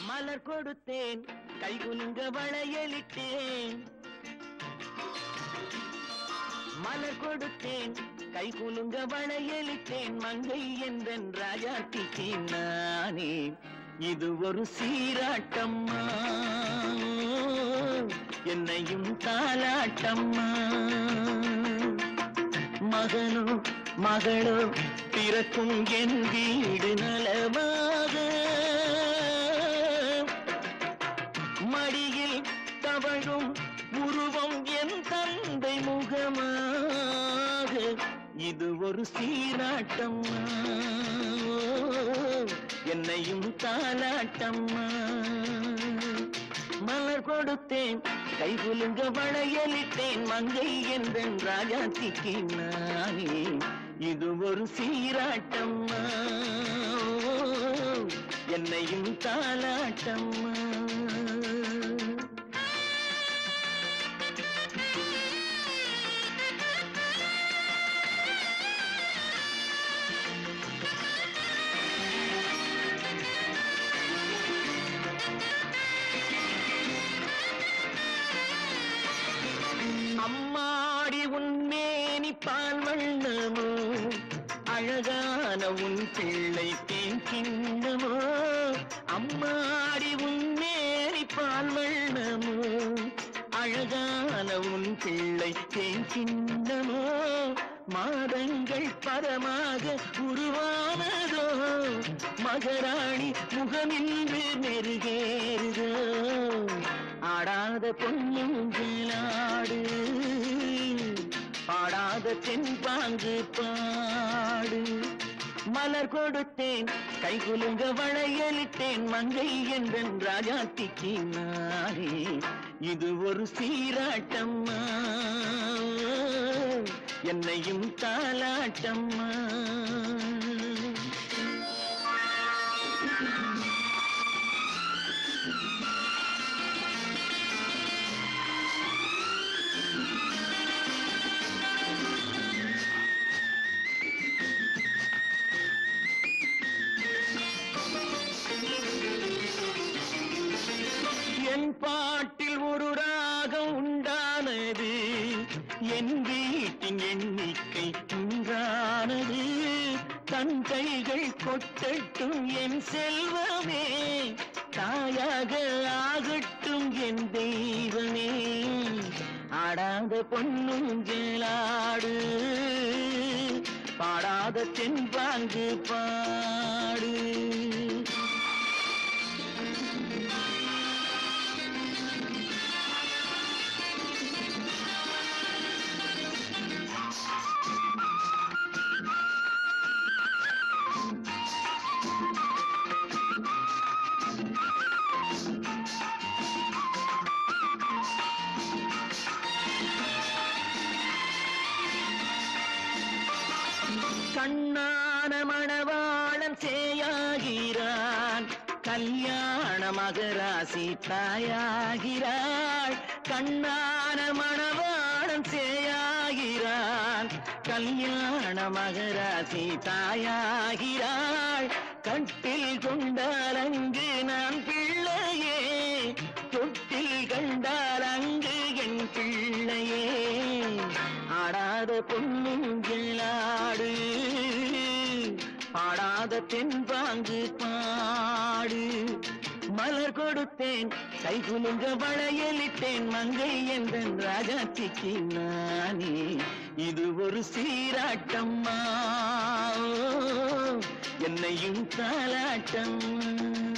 மலர் கொடுத்தேன் கைகுலுங்க வளையலிட்டேன் மலர் கொடுத்தேன் கைகுலுங்க வளையலிட்டேன் மங்கை என்றன் ராஜாத்திக்கு நானே இது ஒரு சீராட்டம்மா என்னையும் தாலாட்டம்மா மகனோ மகளோ பிறக்கும் என் வீடு நலமாக மடியில் தவழும் உருவம் என் தந்தை முகமாக இது ஒரு சீராட்டம்மா என்னையும் தாலாட்டம்மா மலர் கொடுத்தேன் கைகுலுங்க வளையலிட்டேன் மங்கை என்றன் ராஜாத்திக்கு நானே இது ஒரு சீராட்டம்மா என்னையும் தாலாட்டம்மா அம்மாடி உன்மேனி பால் வண்ணமோ அழகான உன் பிள்ளை தேன் கிண்ணமோ அம்மாடி உன்மேனி பால் வண்ணமோ அழகான உன் பிள்ளை தேன் கிண்ணமோ மாதங்கள் பரமாக உருவானதோ மகராணி முகமின்று மெருகேறுதோ ஆடாத பொன்னுங்களாடு பாடாத தென்பாங்கு பாடு மலர் கொடுத்தேன் கைகுலுங்க வளையலிட்டேன் மங்கை என்றன் ராஜாத்திக்கு நானே இது ஒரு சீராட்டம்மா என்னையும் தாலாட்டம்மா என் பாட்டில் ஒரு ராகம் உண்டானது என் வீட்டின் எண்ணிக்கை உண்டானது தன் கைகள் கொட்டட்டும் என் செல்வமே தாயாக ஆகட்டும் என் தெய்வமே ஆடாத பொன்னுங்களாடு பாடாத தென்பாங்கு பாடு கண்ணான மணவாளன் சேயாகிறான் கல்யாண மகராசி தாயாகிறாள் கண்ணான மணவாளன் சேயாகிறான் கல்யாண மகராசி தாயாகிறாள் கட்டில் கொண்டால் அங்கு நான் பிள்ளையே தொட்டில் கண்டால் அங்கு என் பிள்ளையே ஆடாத பொன்னுங்களாடு பாடாத தென்பாங்கு பாடு மலர் கொடுத்தேன் கைகுலுங்க வளையலிட்டேன் மங்கை என்றன் ராஜாத்திக்கு நானே இது ஒரு சீராட்டம்மா என்னையும் தாலாட்டம்மா